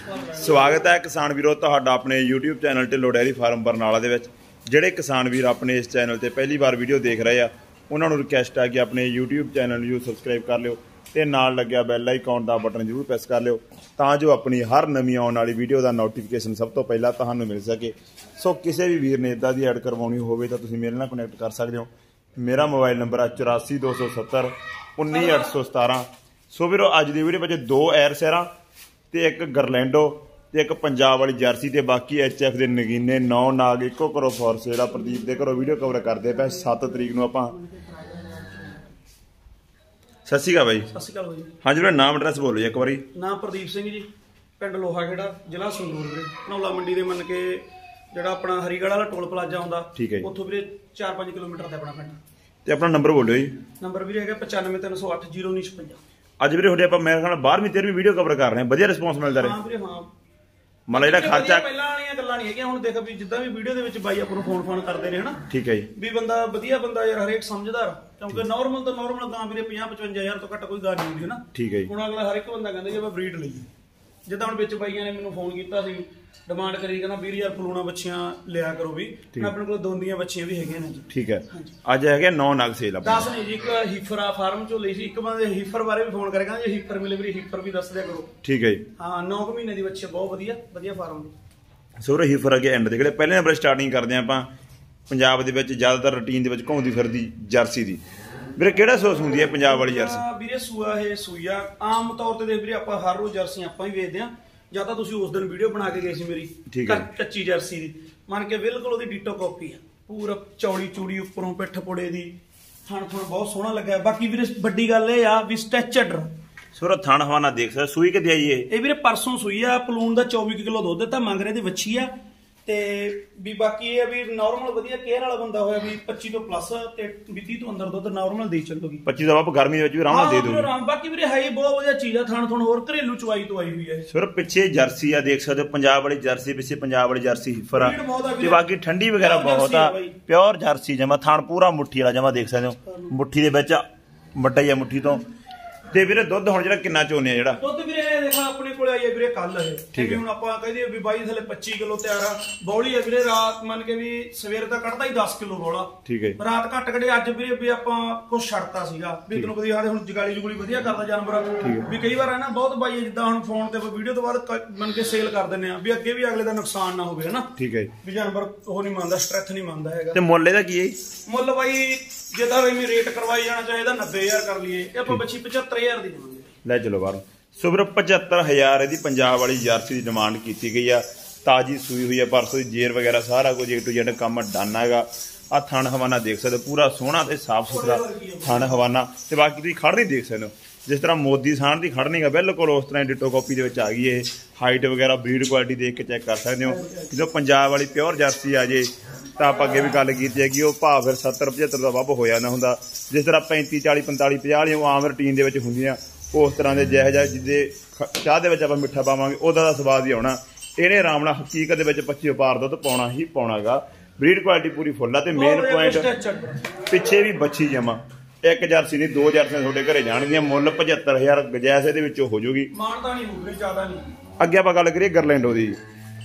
स्वागत है किसान वीरों तुहाडा अपने YouTube channel Dhillon dairy farm Barnala दे विच। जिहड़े किसान वीर अपने इस चैनल ते पहली बार वीडियो देख रहे हैं उन्हां नूं रिक्वेस्ट है कि अपने यूट्यूब चैनल नूं सबसक्राइब कर लिओ ते नाल लग्गिया बैल आइकॉन दा बटन जरूर प्रेस कर लिओ तां जो अपनी हर नवीं आउण वाली वीडियो दा नोटिफिकेशन सब तो पहला तुहानूं मिल सके। सो किसी भी वीर ने इदां दी ऐड करवाउणी होवे तां तुसीं मेरे नाल कनैक्ट कर सकदे हो। मेरा मोबाइल नंबर है 84 270 19 817। सो वीरो अज दी वीडियो विच 2 एर सैरां ते एक गरलैंडो ते एक पंजाब वाली जर्सी ते बाकी HF दे नगीने 9 नाग इको करो फोर्स जिहड़ा प्रदीप दे घरों वीडियो कवर करदे पे 7 तरीक नूं आपां। सत श्री अकाल भाई। सत श्री अकाल भाई। हाँ जी नाम एड्रैस बोलो जी एक बारी। नाम प्रदीप सिंह जी, पिंड लोहा खेड़ा, जिला संगरूर वीरे। नौला मंडी दे मन के जिहड़ा अपना हरीगढ़ वाला टोल प्लाजा आउंदा, ठीक है, उत्थों वीरे 4-5 किलोमीटर ते अपना पिंड। ते अपना नंबर बोलो जी। नंबर वीरे हैगा 95 308 0956। अज वीरे हुडे आपां मेरे ख्याल 12वीं 13वीं वीडियो कवर कर रहे हैं, वधिया रिस्पांस मिलदा रहे। हां वीरे हां, मतलब ਜਿਹੜਾ ਖਰਚਾ ਪਹਿਲਾਂ ਵਾਲੀਆਂ ਗੱਲਾਂ ਨਹੀਂ ਹੈਗੀਆਂ। ਹੁਣ ਦੇਖ ਵੀ ਜਿੱਦਾਂ ਵੀ ਵੀਡੀਓ ਦੇ ਵਿੱਚ ਬਾਈ ਆਪਾਂ ਨੂੰ ਫੋਨ ਕਰਦੇ ਨੇ ਹਨਾ, ਠੀਕ ਹੈ ਜੀ, ਵੀ ਬੰਦਾ ਵਧੀਆ ਬੰਦਾ ਯਾਰ ਹਰੇਕ ਸਮਝਦਾਰ, ਕਿਉਂਕਿ ਨਾਰਮਲ ਤੋਂ ਨਾਰਮਲ ਗਾਂ ਵੀਰੇ 50-55 ਹਜ਼ਾਰ ਤੋਂ ਘੱਟ ਕੋਈ ਗਾਂ ਨਹੀਂ ਹੁੰਦੀ ਹਨਾ, ਠੀਕ ਹੈ ਜੀ। ਹੁਣ ਅਗਲਾ ਹਰ ਇੱਕ ਬੰਦਾ ਕਹਿੰਦਾ ਜੀ ਆਪਾਂ ਬਰੀਡ ਲਈਏ। ਜਿੱਦਾਂ ਹੁਣ ਵਿੱਚ ਬਾਈਆਂ ਨੇ ਮੈਨੂੰ ਫੋਨ ਕੀਤਾ ਸੀ, ਡਿਮਾਂਡ ਕਰੀ, ਕਹਿੰਦਾ 20000 ਪਲੂਣਾ ਬੱਚੀਆਂ ਲਿਆ ਕਰੋ ਵੀ। ਆਪਣੇ ਕੋਲ ਦੋਂਦੀਆਂ ਬੱਚੀਆਂ ਵੀ ਹੈਗੀਆਂ ਨੇ ਜੀ, ਠੀਕ ਹੈ। ਅੱਜ ਹੈਗੇ 9 ਨਗ ਸੇਲ ਆਪਾਂ 10 ਨਹੀਂ ਜੀ। ਇੱਕ ਹੀਫਰ ਫਾਰਮ ਚੋਂ ਲਈ ਸੀ, ਇੱਕ ਬੰਦੇ ਹੀਫਰ ਬਾਰੇ ਵੀ ਫੋਨ ਕਰੇ, ਕਹਿੰਦਾ ਜੇ ਹੀਫਰ ਮਿਲੇ ਵੀਰੇ ਹੀਫਰ ਵੀ ਦੱਸ ਦਿਆ ਕਰੋ, ਠੀਕ ਹੈ ਜੀ। ਹਾਂ 9 ਮਹੀਨੇ ਦੀ ਬੱਚੀ, ਬਹੁਤ ਵਧੀਆ ਵਧੀਆ ਫਾਰਮ ਦੀ। ਸੋਰੇ ਹੀਫਰ ਅਗੇ ਐਂਡ ਦੇ ਜਿਹੜੇ ਪਹਿਲੇ ਨੰਬਰ ਸਟਾਰਟਿੰਗ ਕਰਦੇ ਆਪਾਂ ਪੰਜਾਬ ਦੇ ਵਿੱਚ ਜ਼ਿਆਦਾਤਰ ਰੂਟੀਨ ਦੇ ਵਿੱਚ ਘੁੰਮਦੀ ਫਿਰਦੀ ਜਰਸੀ ਦੀ। ਵੀਰੇ ਕਿਹੜਾ ਸੂਆ ਹੁੰਦੀ ਹੈ ਪੰਜਾਬ ਵਾਲੀ ਜਰਸੀ? ਵੀਰੇ ਸੂਆ ਇਹ ਸੂਈਆ ਆਮ ਤੌਰ ਤੇ ਵੀਰੇ ਆਪਾਂ ਹਰ ਰੋਜ਼ ਜਰਸੀ ਆਪਾਂ ਹੀ ਵੇਚਦੇ ਆ। ਜਾਂ ਤਾਂ ਤੁਸੀਂ ਉਸ ਦਿਨ ਵੀਡੀਓ ਬਣਾ ਕੇ ਗਏ ਸੀ ਮੇਰੀ ਕੱਚੀ ਜਰਸੀ ਦੀ, ਮੰਨ ਕੇ ਬਿਲਕੁਲ ਉਹਦੀ ਡੀਟੋ ਕਾਪੀ ਆ, ਪੂਰਾ ਚੌੜੀ ਚੂੜੀ ਉੱਪਰੋਂ ਪਿੱਠ ਪੁੜੇ ਦੀ, ਥਣ ਥਣ ਬਹੁਤ ਸੋਹਣਾ ਲੱਗਾ। ਬਾਕੀ ਵੀਰੇ ਵੱਡੀ ਗੱਲ ਇਹ ਆ ਵੀ ਸਟੈਚਡ ਸੋਰਾ ਥਣ ਹਵਾਨਾ ਦੇਖ ਸਕਦਾ। ਸੂਈ ਕਿਤੇ ਆਈ ਇਹ ਵੀਰੇ ਪਰਸੋਂ ਸੂਈ ਆ, ਪਲੂਨ ਦਾ 24 ਕਿਲੋ ਦੁੱਧ ਦਿੱਤਾ, ਮੰਗ ਰਹੇ ਦੀ ਵੱਛੀ ਆ। ਤੇ ਵੀ ਬਾਕੀ ਇਹ ਆ ਵੀ ਨਾਰਮਲ ਵਧੀਆ ਕੇਅਰ ਵਾਲਾ ਬੰਦਾ ਹੋਇਆ ਵੀ 25 ਤੋਂ ਪਲੱਸ ਤੇ 30 ਤੋਂ ਅੰਦਰ ਦੁੱਧ ਨਾਰਮਲ ਦੇ ਚੱਲੂਗੀ। 25 ਦਾ ਬਾਪ ਗਰਮੀ ਦੇ ਵਿੱਚ ਵੀ ਆਰਾਮ ਨਾਲ ਦੇ ਦੂਗੀ। ਬਾਕੀ ਵੀਰੇ ਹਾਈ ਬਹੁਤ ਵਧੀਆ ਚੀਜ਼ ਆ, ਥਣ ਥਣ ਹੋਰ ਘਰੇਲੂ ਚਵਾਈ ਤੋਂ ਆਈ ਹੋਈ ਹੈ। ਸਿਰਫ ਪਿੱਛੇ ਜਰਸੀ ਆ ਦੇਖ ਸਕਦੇ ਹੋ, ਪੰਜਾਬ ਵਾਲੀ ਜਰਸੀ ਪਿੱਛੇ ਪੰਜਾਬ ਵਾਲੀ ਜਰਸੀ ਹਿਫਰ ਆ ਤੇ ਬਾਕੀ ਠੰਡੀ ਵਗੈਰਾ ਬਹੁਤ ਆ। ਪਿਓਰ ਜਰਸੀ ਜਮਾ, ਥਣ ਪੂਰਾ ਮੁੱਠੀ ਵਾਲਾ ਜਮਾ ਦੇਖ ਸਕਦੇ ਹੋ, ਮੁੱਠੀ ਦੇ ਵਿੱਚ ਵੱਡਾ ਹੀ ਆ ਮੁੱਠੀ ਤੋਂ। ਤੇ ਵੀਰੇ ਦੁੱਧ ਹੁਣ ਜਿਹੜਾ ਕਿੰਨਾ ਚੋਨੇ ਆ? ਜਿਹੜਾ ਦੁੱਧ ਵੀਰੇ ਦੇਖਾ ਆਪਣੇ ਕੋਲ ਆਈ ਹੈ ਵੀਰੇ ਕੱਲ ਇਹ, ਠੀਕ ਹੈ। ਹੁਣ ਆਪਾਂ ਕਹਿੰਦੇ ਵੀ ਬਾਈ ਥੱਲੇ 25 ਕਿਲੋ ਤਿਆਰ ਆ, ਬੌਲੀ ਹੈ ਵੀਰੇ। ਰਾਤ ਮੰਨ ਕੇ ਵੀ ਸਵੇਰ ਦਾ ਕੱਢਦਾ ਹੀ 10 ਕਿਲੋ ਬੌਲਾ, ਠੀਕ ਹੈ। ਰਾਤ ਘੱਟ ਕੱਢੇ, ਅੱਜ ਵੀਰੇ ਵੀ ਆਪਾਂ ਕੁਛ ਛੱਡਤਾ ਸੀਗਾ ਵੀ ਤੈਨੂੰ ਵਧੀਆ ਹਾਲੇ ਹੁਣ ਜਗਾਲੀ ਜੁਗਲੀ ਵਧੀਆ ਕਰਦਾ ਜਾਨਵਰ ਵੀ। ਕਈ ਵਾਰ ਹੈ ਨਾ ਬਹੁਤ ਬਾਈ ਜਿੱਦਾਂ ਹੁਣ ਫੋਨ ਤੇ ਵੀਡੀਓ ਤੋਂ ਬਾਅਦ ਮੰਨ ਕੇ ਸੇਲ ਕਰ ਦਿੰਦੇ ਆ ਵੀ ਅੱਗੇ ਵੀ ਅਗਲੇ ਦਾ ਨੁਕਸਾਨ ਨਾ ਹੋਵੇ ਹਨਾ, ਠੀਕ ਹੈ। ਵੀ ਜਾਨਵਰ ਉਹ ਨਹੀਂ ਮੰਨਦਾ, ਸਟ੍ਰੈਥ ਨਹੀਂ ਮੰਨਦਾ ਹੈਗਾ। ਤੇ ਮੁੱਲ ਇਹਦਾ ਕੀ ਹੈ? ਮੁੱਲ ਬਾਈ ਜਿੱਦਾਂ ਵੀ ਰੇਟ ਕਰਵਾਈ ਜਾਣਾ ਚਾਹੀਦਾ 90000 ਕਰ ਲਈਏ, ਇਹ ਆਪਾਂ ਬੱਚੀ 75000 ਦੀ ਦੇਵਾਂਗੇ। ਲੈ ਚਲੋ ਬਾਹਰ। ਸੋ ਵੀਰ 75000 ਇਹਦੀ ਪੰਜਾਬ ਵਾਲੀ ਜਰਸੀ ਦੀ ਡਿਮਾਂਡ ਕੀਤੀ ਗਈ ਆ। ਤਾਜੀ ਸੂਈ ਹੋਈ ਆ, ਪਰਸੋਂ ਦੀ ਜੇਰ ਵਗੈਰਾ ਸਾਰਾ ਕੁਝ A to Z ਕੰਮ ਡਨ ਹੈਗਾ। ਆ ਥਣ ਹਵਾਨਾ ਦੇਖ ਸਕਦੇ, ਪੂਰਾ ਸੋਹਣਾ ਤੇ ਸਾਫ ਸੁਥਰਾ ਥਣ ਹਵਾਨਾ। ਤੇ ਬਾਕੀ ਤੁਸੀਂ ਖੜ ਨਹੀਂ ਦੇਖ ਸਕਦੇ ਹੋ, ਜਿਸ ਤਰ੍ਹਾਂ ਮੋਦੀ ਸਾਨ ਦੀ ਖੜ ਨਹੀਂਗਾ, ਬਿਲਕੁਲ ਉਸ ਤਰ੍ਹਾਂ ਡਿਟੋ ਕਾਪੀ ਦੇ ਵਿੱਚ ਆ ਗਈ ਇਹ। ਹਾਈਟ ਵਗੈਰਾ ਬਰੀਡ ਕੁਆਲਿਟੀ ਦੇਖ ਕੇ ਚੈੱਕ ਕਰ ਸਕਦੇ ਹੋ। ਜਦੋਂ ਪੰਜਾਬ ਵਾਲੀ ਪਿਓਰ ਜਰਸੀ ਆ ਜੇ ਤਾਂ ਆਪਾਂ ਅੱਗੇ ਵੀ ਗੱਲ ਕੀਤੀ ਹੈ ਕਿ ਉਹ ਭਾਅ ਫਿਰ 70-75 ਦਾ ਵੱਧ ਹੋ ਜਾਂਦਾ ਹੁੰਦਾ। ਜਿਸ ਤਰ੍ਹਾਂ 35 40 45 50 ਵਾਲੀਆਂ ਉਹ ਆਮ ਰੂਟੀਨ ਦੇ ਵਿੱਚ ਹੁੰਦੀਆਂ, ਉਸ ਤਰ੍ਹਾਂ ਦੇ ਜਿਹੋ ਜਿਹਾ ਜਿਹਦੇ ਚਾਹ ਦੇ ਵਿੱਚ ਆਪਾਂ ਮਿੱਠਾ ਪਾਵਾਂਗੇ ਉਹਦਾ ਦਾ ਸਵਾਦ ਹੀ ਆਉਣਾ। ਇਹਨੇ ਆਰਾਮ ਨਾਲ ਹਕੀਕਤ ਦੇ ਵਿੱਚ 25 ਪਾਰ ਦੁੱਧ ਪਾਉਣਾ ਹੀ ਪਾਉਣਾ ਗਾ। ਬਰੀਡ ਕੁਆਲਿਟੀ ਪੂਰੀ ਫੁੱਲ ਆ। ਤੇ ਮੇਨ ਪੁਆਇੰਟ ਪਿੱਛੇ ਵੀ ਬੱਚੀ ਜਮਾ, ਇੱਕ ਜਰਸੀ ਨਹੀਂ 2 ਜਰਸੀਆਂ ਤੁਹਾਡੇ ਘਰੇ ਜਾਣਗੀਆਂ। ਮੁੱਲ 75000 ਗਜੈਸ ਇਹਦੇ ਵਿੱਚੋਂ ਹੋ ਜਾਊਗੀ, ਮਾਨਤਾ ਨਹੀਂ ਹੋਊਗੀ ਜ਼ਿਆਦਾ ਨਹੀਂ। ਅੱਗੇ ਆਪਾਂ ਗੱਲ ਕਰੀਏ ਗਰਲੈਂਡੋ ਦੀ।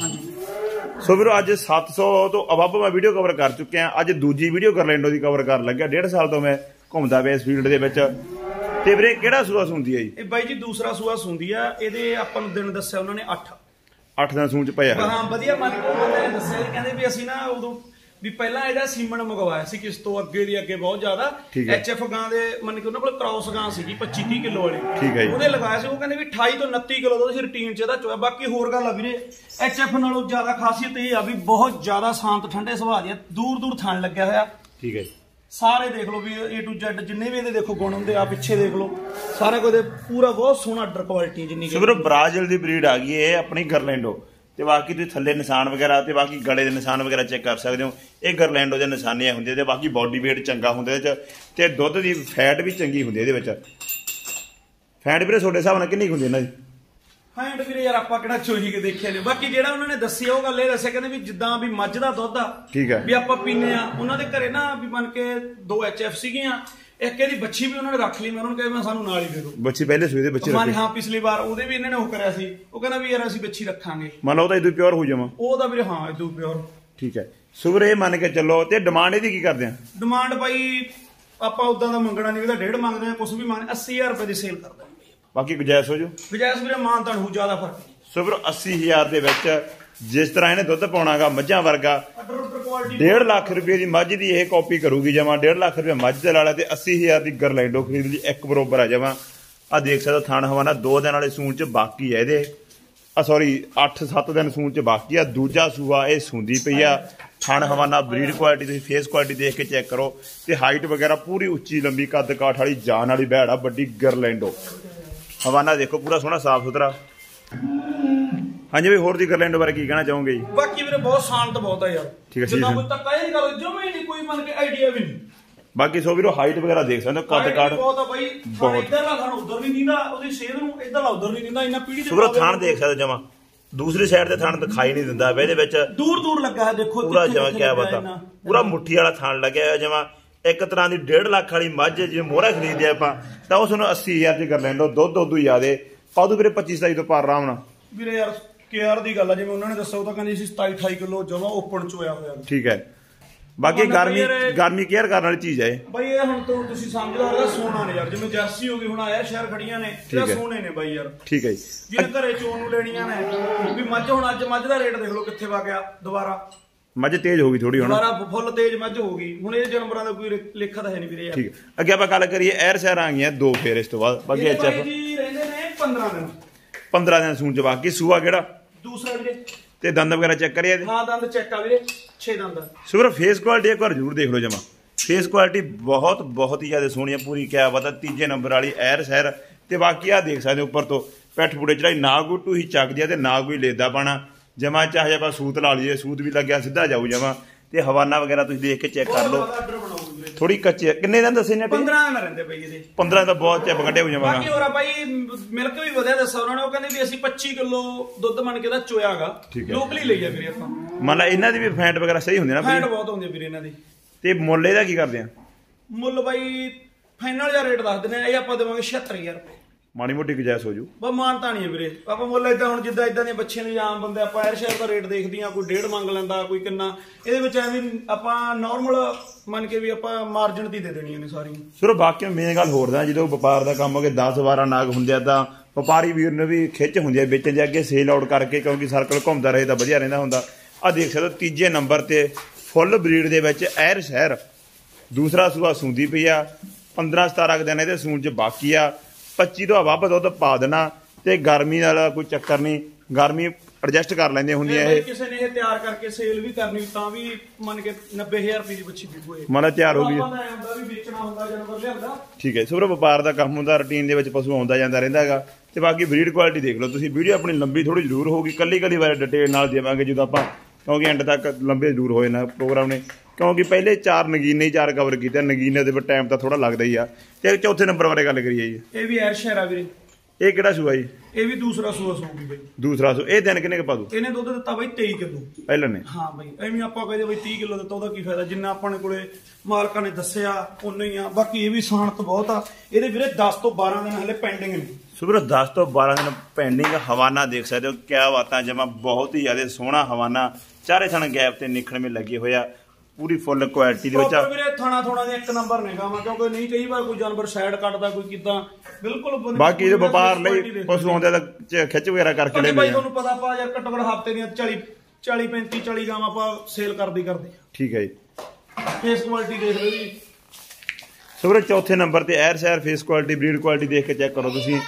ਸੋ ਵੀਰੋ ਅੱਜ 700 ਤੋਂ ਅਬਵ ਮੈਂ ਵੀਡੀਓ ਕਵਰ ਕਰ ਚੁੱਕਿਆ। ਅੱਜ ਦੂਜੀ ਵੀਡੀਓ ਗਰਲੈਂਡੋ ਦੀ ਕਵਰ ਕਰਨ ਲੱਗਿਆ। 1.5 ਸਾਲ ਤੋਂ ਮੈਂ ਘੁੰਮਦਾ ਪਿਆ ਇਸ ਫੀਲਡ ਦੇ ਵਿੱਚ। ਤੇ ਵੀਰੇ ਕਿਹੜਾ ਸੂਆ ਸੁੰਦੀ ਆ ਜੀ? ਇਹ ਬਾਈ ਜੀ ਦੂਸਰਾ ਸੂਆ ਸੁੰਦੀ ਆ। ਇਹਦੇ ਆਪਾਂ ਨੂੰ ਦਿਨ ਦੱਸਿਆ ਉਹਨਾਂ ਨੇ 8 ਦਿਨ ਸੂਣ ਚ ਪਿਆ। ਹਾਂ ਵਧੀਆ ਮੰਨ ਕੇ ਉਹਨਾਂ ਨੇ ਦੱਸਿਆ, ਕਹਿੰਦੇ ਵੀ ਅਸੀਂ ਨਾ ਉਦੋਂ ਵੀ ਪਹਿਲਾਂ ਇਹਦਾ ਸੀਮਨ ਮੰਗਵਾਇਆ ਸੀ ਕਿਸ ਤੋਂ ਅੱਗੇ ਦੀ ਅੱਗੇ ਬਹੁਤ ਜ਼ਿਆਦਾ। HF ਗਾਂ ਦੇ ਮੰਨ ਕੇ ਉਹਨਾਂ ਕੋਲ ਕ੍ਰਾਸ ਗਾਂ ਸੀਗੀ 25-30 ਕਿਲੋ ਵਾਲੀ, ਠੀਕ ਹੈ। ਉਹਨੇ ਲਗਾਇਆ ਸੀ, ਉਹ ਕਹਿੰਦੇ ਵੀ 28 ਤੋਂ 29 ਕਿਲੋ ਦਾ ਰੂਟੀਨ ਚ ਇਹਦਾ ਚੋਇਆ। ਬਾਕੀ ਹੋਰ ਗੱਲ ਆ ਵੀਰੇ HF ਨਾਲੋਂ ਜ਼ਿਆਦਾ ਖਾਸੀਅਤ ਇਹ ਆ ਵੀ ਬਹੁਤ ਜ਼ਿਆਦਾ ਸ਼ਾਂਤ ਠੰਡੇ ਸੁਭਾਅ ਦੀ, ਦੂਰ ਦੂਰ ਥਣ ਲੱਗਿਆ ਹੋਇਆ, ਠੀਕ ਹੈ। ਸਾਰੇ ਦੇਖ ਲਓ ਵੀ A to Z ਜਿੰਨੇ ਵੀ ਇਹਦੇ ਦੇਖੋ ਗੁਣ ਹੁੰਦੇ ਆ, ਪਿੱਛੇ ਦੇਖ ਲਓ ਸਾਰਾ ਕੁਝ ਪੂਰਾ ਬਹੁਤ ਸੋਹਣਾ ਆਰਡਰ ਕੁਆਲਿਟੀ ਜਿੰਨੀ। ਸਿਰਫ ਬ੍ਰਾਜ਼ੀਲ ਦੀ ਬਰੀਡ ਆ ਗਈ ਇਹ ਆਪਣੀ ਗਰਲੈਂਡੋ। ਤੇ ਬਾਕੀ ਤੁਸੀਂ ਥੱਲੇ ਨਿਸ਼ਾਨ ਵਗੈਰਾ ਤੇ ਬਾਕੀ ਗਲੇ ਦੇ ਨਿਸ਼ਾਨ ਵਗੈਰਾ ਚੈੱਕ ਕਰ ਸਕਦੇ ਹੋ। ਇਹ ਗਰਲੈਂਡੋ ਦੇ ਨਿਸ਼ਾਨੇ ਹੁੰਦੇ ਤੇ ਬਾਕੀ ਬੋਡੀ ਵੇਟ ਚੰਗਾ ਹੁੰਦਾ ਇਹਦੇ ਚ, ਤੇ ਦੁੱਧ ਦੀ ਫੈਟ ਵੀ ਚੰਗੀ ਹੁੰਦੀ ਇਹਦੇ ਵਿੱਚ। ਫੈਟ ਵੀਰੇ ਤੁਹਾਡੇ ਹਿਸਾਬ ਨਾਲ ਕਿੰਨੀ ਹੁੰਦੀ ਇਹਨਾਂ ਦੀ? ਫੈਟ ਵੀਰੇ ਯਾਰ ਆਪਾਂ ਕਿਹੜਾ ਚੋਰੀ ਕੇ ਦੇਖਿਆ ਨੇ। ਬਾਕੀ ਜਿਹੜਾ ਉਹਨਾਂ ਨੇ ਦੱਸਿਆ ਉਹ ਗੱਲ ਇਹ ਦੱਸਿਆ, ਕਹਿੰਦੇ ਵੀ ਜਿੱਦਾਂ ਵੀ ਮੱਝ ਦਾ ਦੁੱਧ ਆ, ਠੀਕ ਹੈ, ਵੀ ਆਪਾਂ ਪੀਨੇ ਆ। ਉਹਨਾਂ ਦੇ ਘਰੇ ਨਾ ਵੀ ਮੰਨ ਕੇ 2 HF ਸੀਗੀਆਂ, ਇੱਕ ਇਹਦੀ ਬੱਚੀ ਵੀ ਉਹਨਾਂ ਨੇ ਰੱਖ ਲਈ, ਮੈਂ ਉਹਨਾਂ ਨੂੰ ਕਿਹਾ ਮੈਂ ਸਾਨੂੰ ਨਾਲ ਹੀ ਦੇ ਦਿਓ ਬੱਚੀ ਪਹਿਲੇ ਸੂਏ ਦੇ ਬੱਚੇ ਰੱਖੇ ਹਾਂ ਪਿਛਲੀ ਵਾਰ ਉਹਦੇ ਵੀ ਇਹਨਾਂ ਨੇ ਉਹ ਕਰਿਆ ਸੀ, ਉਹ ਕਹਿੰਦਾ ਵੀ ਯਾਰ ਅਸੀਂ ਬੱਚੀ ਰੱਖਾਂਗੇ। ਮੰਨ ਲਓ ਉਹ ਤਾਂ ਇਦੋਂ ਪਿਓਰ ਹੋ ਜਾਵਾਂ ਉਹਦਾ ਵੀਰੇ ਹਾਂ ਇਦੋਂ ਪਿਓਰ। ਠੀਕ ਹੈ ਸੋ ਵੀਰੇ ਇਹ ਮੰਨ ਕੇ ਚੱਲੋ ਤੇ ਡਿਮਾਂਡ ਇਹਦੀ ਕੀ ਕਰਦੇ ਆ? ਡਿਮਾਂਡ ਬਾਈ ਆਪਾਂ ਉਦਾਂ ਦਾ ਮੰਗਣਾ ਨਹੀਂ, ਇਹਦਾ 1.5 ਮੰਗਦੇ ਆ, ਕੁਝ ਵੀ ਮੰਗਦੇ 80000 ਰੁਪਏ ਦੀ ਸੇਲ ਕਰਦੇ ਆ, ਬਾਕੀ ਗੁਜਾਇਸ਼ ਹੋ ਜੂ। ਗੁਜਾਇਸ਼ ਵੀਰੇ ਮਾਨ ਤਾਂ ਹੋ ਜ਼ਿਆਦਾ ਫਰਕ ਨਹੀਂ। ਸੋ ਵੀਰੇ 80000 ਦੇ ਵਿੱਚ ਜਿਸ ਤਰ੍ਹਾਂ ਇਹਨੇ ਦੁੱਧ ਪਾਉਣਾਗਾ ਮੱਝਾਂ ਵਰਗਾ 1.5 ਲੱਖ ਰੁਪਏ ਦੀ ਮੱਝ ਦੀ ਇਹ ਕਾਪੀ ਕਰੂਗੀ ਜਮਾ। 1.5 ਲੱਖ ਰੁਪਏ ਮੱਝ ਤੇ ਲਾ ਲਿਆ ਤੇ 80000 ਦੀ ਗਰਲੈਂਡੋ ਖਰੀਦ ਲਈ, ਇੱਕ ਬਰੋਬਰ ਆ ਜਮਾ। ਆ ਦੇਖ ਸਕਦੇ ਥਣ ਹਵਾਨਾ 2 ਦਿਨ ਵਾਲੇ ਸੂਣ ਚ ਬਾਕੀ ਹੈ ਇਹਦੇ, ਸੌਰੀ 8-7 ਦਿਨ ਸੂਣ ਚ ਬਾਕੀ ਆ। ਦੂਜਾ ਸੂਆ ਇਹ ਸੂੰਦੀ ਪਈ ਆ। ਥਣ ਹਵਾਨਾ ਬਰੀਡ ਕੁਆਲਿਟੀ ਤੁਸੀਂ ਫੇਸ ਕੁਆਲਿਟੀ ਦੇਖ ਕੇ ਚੈੱਕ ਕਰੋ ਤੇ ਹਾਈਟ ਵਗੈਰਾ ਪੂਰੀ ਉੱਚੀ ਲੰਬੀ ਕੱਦ ਕਾਠ ਵਾਲੀ ਜਾਨ ਵਾਲੀ ਭੈੜ ਆ, ਵੱਡੀ ਗਰਲੈਂਡੋ। ਹਵਾਨਾ ਦੇਖੋ ਪੂਰਾ ਸੋਹਣਾ ਸਾਫ ਸੁਥਰਾ। ਹਾਂਜੀ ਬਈ ਹੋਰ ਦੀ ਗਰਲੈਂਡੋ ਬਾਰੇ ਕੀ ਕਹਿਣਾ ਚਾਹੋਗੇ ਜੀ? ਬਾਕੀ ਵੀਰੇ ਬਹੁਤ ਸ਼ਾਂਤ ਬਹੁਤ ਆ ਯਾਰ, ਠੀਕ ਹੈ ਜਿੱਦਾਂ ਕੋਈ ਧੱਕਾ ਹੀ ਨਹੀਂ ਕਰੋ, ਜਮੇ ਨਹੀਂ ਕੋਈ ਮੰਨ ਕੇ ਆਈਡੀਆ ਵੀ ਨਹੀਂ। ਬਾਕੀ ਸੋ ਵੀਰੋ ਹਾਈਟ ਵਗੈਰਾ ਦੇਖ ਸਕਦੇ ਹੋ, ਕੱਦ ਕਾਠ ਬਹੁਤ ਆ ਬਾਈ। ਇਧਰਲਾ ਥਣ ਉਧਰ ਨਹੀਂ ਦਿੰਦਾ, ਉਹਦੀ ਸੇਧ ਨੂੰ ਇਧਰਲਾ ਉਧਰ ਨਹੀਂ ਦਿੰਦਾ, ਇੰਨਾ ਪੀੜੀ ਦੇ ਵੀਰੋ ਥਣ ਦੇਖ ਸਕਦੇ ਜਮਾ। ਦੂਸਰੀ ਸਾਈਡ ਤੇ ਥਣ ਦਿਖਾਈ ਨਹੀਂ ਦਿੰਦਾ, ਇਹਦੇ ਵਿੱਚ ਦੂਰ ਦੂਰ ਲੱਗਾ ਹੈ ਦੇਖੋ ਪੂਰਾ ਜਮਾ। ਕਿਆ ਬਤਾ ਪੂਰਾ ਮੁੱਠੀ ਵਾਲਾ ਥਣ ਲੱਗਿਆ ਹੋਇਆ ਜਮਾ। ਇੱਕ ਤਰ੍ਹਾਂ ਦੀ 1.5 ਲੱਖ ਵਾਲੀ ਮੱਝ ਜਿਵੇਂ ਮੋਹਰਾ ਖਰੀਦਿਆ ਆਪਾਂ ਤਾਂ ਉਸ ਨੂੰ 80000 ਚ ਕਰ ਲੈਂਦੋ। ਦੁੱਧ ਉਦੋਂ ਜ਼ਿਆਦੇ ਪਾਦੂ ਵੀਰੇ 25-27 ਤੋਂ ਪਾਰ ਆਰਾਮ ਨਾਲ। ਵੀਰੇ ਯਾਰ ਕੇਆਰ ਦੀ ਗੱਲ ਆ, ਜਿਵੇਂ ਉਹਨਾਂ ਨੇ ਦੱਸਿਆ ਉਹ ਤਾਂ ਕਹਿੰਦੇ ਸੀ 27-28 ਕਿਲੋ ਜਮਾ ਓਪਨ ਚ ਹੋਇਆ ਹੋਇਆ। ਠੀਕ ਹੈ ਬਾਕੀ ਗਰਮੀ ਕੇਅਰ ਕਰਨ ਵਾਲੀ ਚੀਜ਼ ਹੈ ਬਾਈ। ਇਹ ਹੁਣ ਤੋਂ ਤੁਸੀਂ ਸਮਝਦਾ ਹੋਗਾ ਸੋਨਾ ਨੇ ਯਾਰ, ਜਿਵੇਂ ਜਰਸੀ ਹੋ ਗਈ ਹੁਣ ਆਇਆ ਸ਼ਹਿਰ ਖੜੀਆਂ ਨੇ, ਇਹ ਸੋਨੇ ਨੇ ਬਾਈ ਯਾਰ। ਠੀਕ ਹੈ ਜੀ। ਜਿਹਨੇ ਘਰੇ ਚੋਣ ਨੂੰ ਲੈਣੀਆਂ ਨੇ ਵੀ ਮੱਝ, ਹੁਣ ਅੱਜ ਮੱਝ ਦਾ ਰੇਟ ਦੇਖ ਲਓ ਕਿੱਥੇ ਵਾ ਗਿਆ ਦੁਬਾਰਾ। ਮੱਝ ਤੇਜ਼ ਹੋ ਗਈ ਥੋੜੀ ਹੁਣ, ਦੁਬਾਰਾ ਫੁੱਲ ਤੇਜ਼ ਮੱਝ ਹੋ ਗਈ ਹੁਣ। ਇਹ ਜਾਨਵਰਾਂ ਦਾ ਕੋਈ ਲੇਖਾ ਤਾਂ ਹੈ ਨਹੀਂ ਵੀਰੇ ਯਾਰ। ਠੀਕ ਹੈ ਅੱਗੇ ਆਪਾਂ ਗੱਲ ਕਰੀਏ ਐਰ ਸ਼ਹਿਰ ਆ ਗਈਆਂ 2 ਫੇਰ ਇਸ ਤੋਂ ਬਾਅਦ। ਬਾਕੀ ਐਚਐਫ ਜੀ ਰਹਿੰਦੇ ਨੇ 15 ਦਿਨ। 15 ਦਿਨ ਸੂਣ ਚ ਬਾਕੀ। ਸੂਆ ਕਿਹੜਾ? ਦੂਸਰਾ ਵੀਰੇ। ਤੇ ਦੰਦ ਵਗੈਰਾ ਚੈੱਕ ਕਰੀਏ ਇਹਦੇ? ਹਾਂ ਦੰਦ ਚੈੱਕ ਆ ਵੀਰੇ, 6 ਦੰਦ। ਸੂਰ ਫੇਸ ਕੁਆਲਿਟੀ ਇੱਕ ਵਾਰ ਜ਼ਰੂਰ ਦੇਖ ਲਓ ਜਮਾ। ਫੇਸ ਕੁਆਲਿਟੀ ਬਹੁਤ ਹੀ ਜ਼ਿਆਦਾ ਸੋਹਣੀ ਆ ਪੂਰੀ। ਕਿਆ ਪਤਾ 3 ਨੰਬਰ ਵਾਲੀ ਐਰ ਸ਼ਹਿਰ। ਤੇ ਬਾਕੀ ਆ ਦੇਖ ਸਕਦੇ ਉੱਪਰ ਤੋਂ ਪੈਠ ਪੂੜੇ ਚੜਾਈ, ਨਾ ਕੋਈ ਟੂਹੀ ਚੱਕਦੀ ਆ ਤੇ ਨਾ ਕੋਈ ਲੇਦਾ ਪਾਣਾ ਜਮਾ। ਚਾਹੇ ਆਪਾਂ ਸੂਤ ਲਾ ਲਈਏ, ਸੂਤ ਵੀ ਲੱਗਿਆ ਸਿੱਧਾ ਜਾਊ ਜਮਾ। ਤੇ ਹਵਾਨਾ ਵਗੈਰਾ ਤੁਸੀਂ ਦੇਖ ਕੇ ਚੈੱਕ ਕਰ ਲਓ। ਥੋੜੀ ਕੱਚੀ। ਕਿੰਨੇ ਦਿਨ ਦੱਸੇ ਨੇ? 15 ਦਿਨ ਰਹਿੰਦੇ ਬਈ ਇਹਦੇ। 15 ਤਾਂ ਬਹੁਤ ਚਿਪ ਕੱਢੇ ਹੋ ਜਾਵਾਂਗਾ। ਬਾਕੀ ਹੋਰ ਆ ਬਾਈ ਮਿਲਕ ਵੀ ਵਧਿਆ ਦੱਸਿਆ ਉਹਨਾਂ ਨੇ, ਉਹ ਕਹਿੰਦੇ ਵੀ ਅਸੀਂ 25 ਕਿਲੋ ਦੁੱਧ ਮੰਨ ਕੇ ਦਾ ਚੋਇਆਗਾ। ਲੋਕਲੀ ਲਈ ਆ ਵੀਰੇ ਆਪਾਂ। ਮੰਨ ਲਾ ਇਹਨਾਂ ਦੀ ਵੀ ਫੈਟ ਵਗੈਰਾ ਸਹੀ ਹੁੰਦੀ ਨਾ? ਫੈਟ ਬਹੁਤ ਹੁੰਦੀ ਵੀਰੇ ਇਹਨਾਂ ਦੀ। ਤੇ ਮੁੱਲ ਇਹਦਾ ਕੀ ਕਰਦੇ ਆ? ਮੁੱਲ ਬਾਈ ਫਾਈਨਲ ਜਿਹਾ ਰੇਟ ਦੱਸ ਦਿੰਦੇ ਆ, ਇਹ ਆਪਾਂ ਦੇਵਾਂਗੇ 76000 ਰੁਪਏ। ਮਾੜੀ ਮੋਟੀ ਗੁਜਾਇਸ਼ ਹੋ ਜੂ। ਬਸ ਮਾਨਤਾ ਨਹੀਂ ਹੈ ਵੀਰੇ। ਆਪਾਂ ਮੁੱਲ ਇਦਾਂ ਹੁਣ ਜਿੱਦਾਂ ਇਦਾਂ ਦੀਆਂ ਬੱਚੀਆਂ ਨੇ ਆਮ ਬੰਦੇ ਆਪਾਂ ਐਰ ਸ਼ਹਿਰ ਦਾ ਰੇਟ ਦੇਖਦੇ ਆ, ਕੋਈ 1.5 ਮੰਗ ਲੈਂਦਾ, ਕੋਈ ਕਿੰਨਾ। ਇਹਦੇ ਵਿੱਚ ਐਵੇਂ ਆਪਾਂ ਨਾਰਮਲ ਮੰਨ ਕੇ ਵੀ ਆਪਾਂ ਮਾਰਜਨ ਦੀ ਦੇ ਦੇਣੀਆਂ ਨੇ ਸਾਰੀਆਂ। ਸਿਰਫ ਬਾਕੀ ਮੇਨ ਗੱਲ ਹੋਰ ਦਾ, ਜਦੋਂ ਵਪਾਰ ਦਾ ਕੰਮ ਹੋ ਕੇ 10-12 ਨਾਗ ਹੁੰਦੇ ਆ ਤਾਂ ਵਪਾਰੀ ਵੀਰ ਨੂੰ ਵੀ ਖਿੱਚ ਹੁੰਦੀ ਹੈ ਵੇਚਣ ਦੇ ਅੱਗੇ ਸੇਲ ਆਊਟ ਕਰਕੇ, ਕਿਉਂਕਿ ਸਰਕਲ ਘੁੰਮਦਾ ਰਹੇ ਤਾਂ ਵਧੀਆ ਰਹਿੰਦਾ ਹੁੰਦਾ। ਆ ਦੇਖ ਸਕਦੇ 3 ਨੰਬਰ ਤੇ ਫੁੱਲ ਬਰੀਡ ਦੇ ਵਿੱਚ ਐਰ ਸ਼ਹਿਰ। ਦੂਸਰਾ ਸੂਆ ਸੂੰਦੀ ਪਈ ਆ। 15-17 ਦਿਨ ਇਹਦੇ ਸੂਣ ਚ ਬਾਕੀ ਆ। 25 ਤੋਂ ਵੱਧ ਦੁੱਧ ਪਾ ਦੇਣਾ ਤੇ ਗਰਮੀ ਨਾਲ ਕੋਈ ਚੱਕਰ ਨਹੀਂ, ਗਰਮੀ ਐਡਜਸਟ ਕਰ ਲੈਂਦੇ ਹੁੰਦੀਆਂ ਇਹ। ਕਿਸੇ ਨੇ ਇਹ ਤਿਆਰ ਕਰਕੇ ਸੇਲ ਵੀ ਕਰਨੀ ਤਾਂ ਵੀ ਮੰਨ ਕੇ 90000 ਰੁਪਏ ਦੀ ਬੱਚੀ ਵਿਕੂ ਇਹ। ਮਨ ਤਿਆਰ ਹੋ ਗਈ। ਹੁੰਦਾ ਵੀ ਵੇਚਣਾ ਹੁੰਦਾ ਜਾਨਵਰ ਲਿਆਂਦਾ। ਠੀਕ ਹੈ ਸੋ ਵਪਾਰ ਦਾ ਕੰਮ ਹੁੰਦਾ, ਰੂਟੀਨ ਦੇ ਵਿੱਚ ਪਸ਼ੂ ਆਉਂਦਾ ਜਾਂਦਾ ਰਹਿੰਦਾ ਹੈਗਾ। ਤੇ ਬਾਕੀ ਬਰੀਡ ਕੁਆਲਿਟੀ ਦੇਖ ਲਓ ਤੁਸੀਂ। ਵੀਡੀਓ ਆਪਣੀ ਲੰਬੀ ਥੋੜੀ ਜ਼ਰੂਰ ਹੋਊਗੀ, ਕੱਲੀ ਵਾਰ ਡਿਟੇਲ ਨਾਲ ਦੇਵਾਂਗੇ ਜਦੋਂ ਆਪਾਂ, ਕਿਉਂਕਿ ਐਂਡ ਤੱਕ ਲੰਬੇ ਜ਼ਰੂਰ ਹੋਏ ਨਾ ਪ੍ਰੋਗਰਾਮ ਨੇ, ਕਿਉਂਕਿ ਪਹਿਲੇ 4 ਨਗੀਨੇ ਹੀ 4 ਕਵਰ ਕੀਤੇ। ਨਗੀਨੇ ਦੇ ਟਾਈਮ ਤਾਂ ਥੋੜਾ ਲੱਗਦਾ ਹੀ ਆ। ਤੇ ਚੌਥੇ ਨੰਬਰ ਬਾਰੇ ਗੱਲ ਕਰੀਏ ਜੀ। ਇਹ ਵੀ ਐਰ ਸ਼ਹਿਰ ਆ ਵੀਰੇ। ਇਹ ਕਿਹੜਾ ਸੂਆ ਜੀ? ਇਹ ਵੀ ਦੂਸਰਾ ਸੂਆ ਸੂਗੀ ਬਈ। ਦੂਸਰਾ ਸੂ। ਇਹ ਦਿਨ ਕਿੰਨੇ ਕ ਪਾ ਦੂ? ਇਹਨੇ ਦੁੱਧ ਦਿੱਤਾ ਬਈ 23 ਕਿਲੋ ਪਹਿਲਾਂ ਨੇ। ਹਾਂ ਬਈ ਐਵੇਂ ਆਪਾਂ ਕਹਿੰਦੇ ਬਈ 30 ਕਿਲੋ ਦਿੱਤਾ, ਉਹਦਾ ਕੀ ਫਾਇਦਾ? ਜਿੰਨਾ ਆਪਣੇ ਕੋਲੇ ਮਾਲਕਾਂ ਨੇ ਦੱਸਿਆ ਉਨਾ ਹੀ ਆ। ਬਾਕੀ ਇਹ ਵੀ ਸ਼ਾਨਤ ਬਹੁਤ ਆ। ਇਹਦੇ ਵੀਰੇ 10 ਤੋਂ 12 ਦਿਨ ਹਲੇ ਪੈਂਡਿੰਗ ਨੇ। ਸੁਬਰ 10 ਤੋਂ 12 ਦਿਨ ਪੈਂਡਿੰਗ। ਹਵਾਨਾ ਦੇਖ ਸਕਦੇ ਹੋ ਕਿਆ ਬਾਤਾਂ ਜਮਾ। ਬਹੁਤ ਹੀ ਜ਼ਿਆਦਾ ਸੋਹਣਾ ਹਵਾਨਾ। ਚਾਰੇ ਥਣ ਗੈਪ ਤੇ ਨਿਖਣ ਮੇ ਲੱਗੇ ਹੋਇਆ। ਪੂਰੀ ਫੁੱਲ ਕੁਆਲਿਟੀ ਦੇ ਵਿੱਚ ਵੀਰੇ। ਥਾਣਾ ਦੇ 1 ਨੰਬਰ ਨੇ ਗਾਵਾਂ, ਕਿਉਂਕਿ ਨਹੀਂ ਕਈ ਵਾਰ ਕੋਈ ਜਾਨਵਰ ਸਾਈਡ ਕੱਟਦਾ, ਕੋਈ ਕਿਦਾਂ ਬਿਲਕੁਲ। ਬਾਕੀ ਇਹ ਵਪਾਰ ਲਈ ਪਸ਼ੂ ਆਉਂਦੇ ਤਾਂ ਖਿੱਚ ਵਗੈਰਾ ਕਰਕੇ ਲੈਂਦੇ ਆ। ਤੁਹਾਨੂੰ ਪਤਾ ਆਪਾਂ ਯਾਰ ਘੱਟੋ ਘੱਟ ਹਫ਼ਤੇ ਦੀਆਂ 40-40 ਗਾਵਾਂ ਆਪਾਂ ਸੇਲ ਕਰਦੇ। ਠੀਕ ਹੈ ਜੀ। ਫੇਸ ਕੁਆਲਿਟੀ ਦੇਖ ਲਓ ਜੀ। ਸੋ ਚੌਥੇ ਨੰਬਰ ਤੇ ਐਰ ਸ਼ਹਿਰ। ਫੇਸ ਕੁਆਲਿਟੀ ਬਰੀਡ ਕੁਆਲਿਟੀ ਦੇਖ ਕੇ ਚੈੱਕ ਕਰੋ ਤੁਸੀਂ।